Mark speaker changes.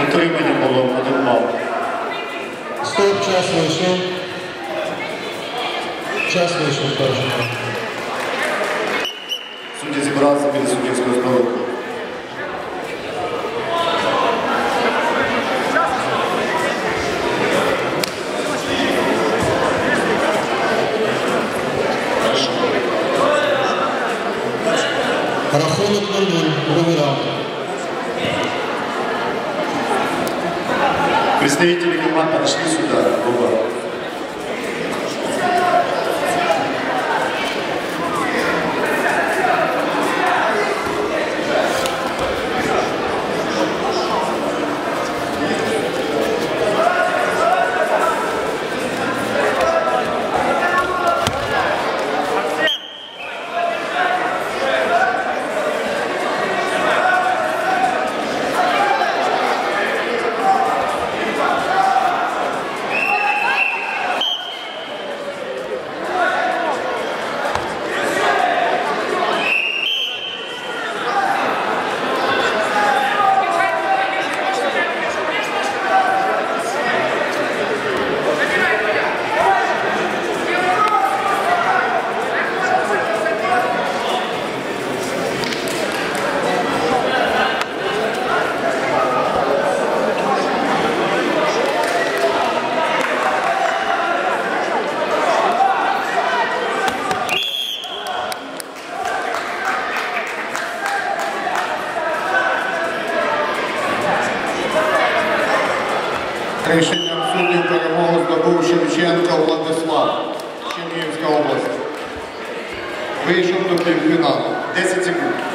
Speaker 1: Утримання було 1 бал.
Speaker 2: Стоп, час вийшов. Час вийшов першого.
Speaker 1: Судді зібралися біля суддівського столу.
Speaker 2: Рахунок 0-0. Другий раунд.
Speaker 1: Представители команд подошли сюда, оба. Рішенням суддів перемогу здобув Шевченко Владислав, Чернігівська область. Вийшов до півфіналу. 10 секунд.